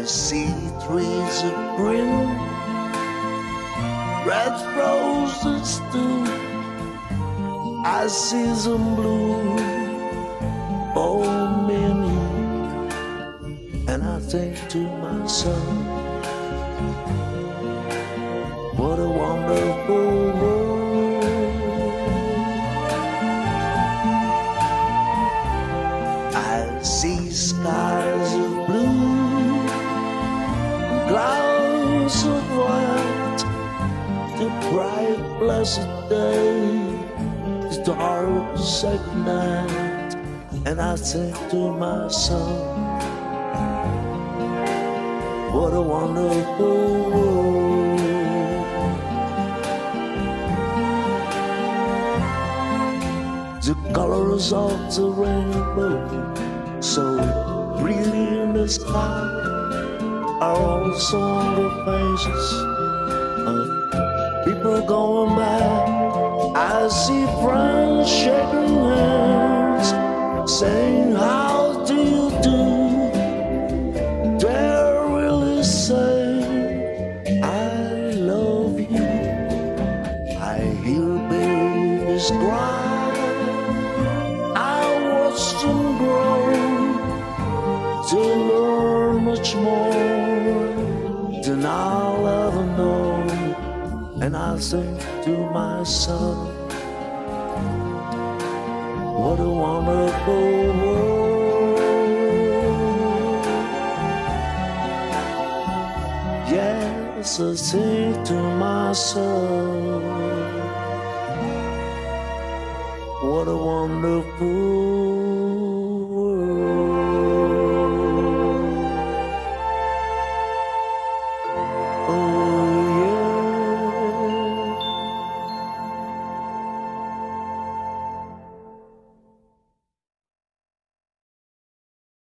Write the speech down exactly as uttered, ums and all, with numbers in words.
see trees of green, red roses too. I see some blue for many, and I think to myself, what a wonderful world. I see skies of blue, clouds of white, the bright blessed day, the dark sacred night, and I think to myself, what a wonderful world. The colors of the rainbow, so pretty in the sky, are also on the faces of people going by. I see friends shaking hands, saying, how do you do? They're really saying, I love you. I hear babies cry, I watch them grow to learn much more than I'll ever know. And I think to myself, what a wonderful world. Yes, I think to myself, what a wonderful